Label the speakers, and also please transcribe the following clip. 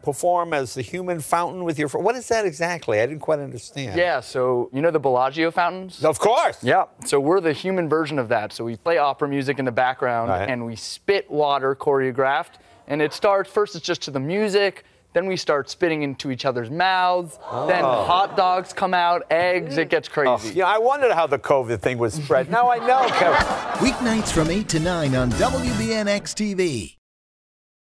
Speaker 1: perform as the human fountain with your... What is that exactly? I didn't quite understand.
Speaker 2: Yeah, so you know the Bellagio fountains?
Speaker 1: Of course.
Speaker 2: Yeah, so we're the human version of that. So we play opera music in the background, and we spit water choreographed. And it starts, first it's just to the music, then we start spitting into each other's mouths, then hot dogs come out, eggs, it gets crazy.
Speaker 1: Yeah, I wondered how the COVID thing was spread. Now I know.
Speaker 3: Weeknights from 8 to 9 on WBNX-TV.